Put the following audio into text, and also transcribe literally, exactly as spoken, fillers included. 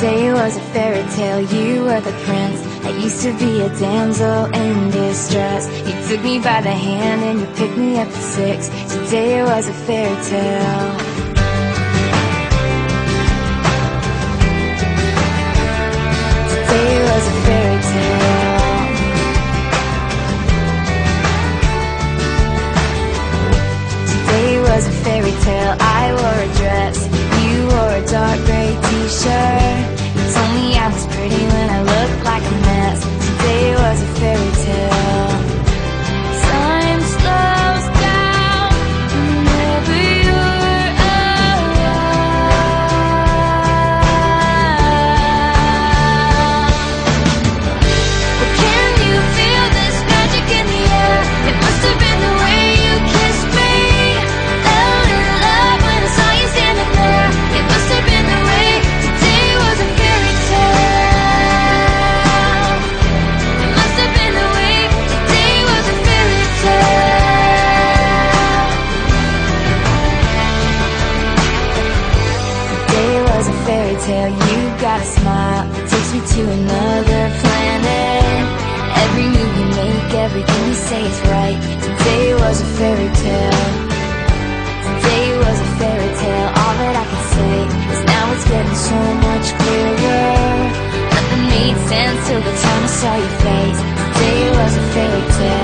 Today was a fairy tale, you were the prince. I used to be a damsel in distress. You took me by the hand and you picked me up at six. Today was a fairy tale. Today was a fairy tale. Today was a fairy tale. I wore a dress, you wore a dark gray t-shirt. You told me I was pretty when I looked like a mess. Today was a fairy tale. Time slows down whenever you're around. But can you feel this magic in the air? It must have been the way you kissed me. Out in love when I saw you standing there. It must have been the way. Today was a fairy tale. It must have been the way. Today was a fairy tale. Today was a fairy tale. You got a smile, takes me to another planet. Every move you make, everything you say is right. Today was a fairy tale. Today was a fairy tale. All that I can say is now it's getting so much clearer. Nothing made sense till the time I saw your face. Today was a fairy tale.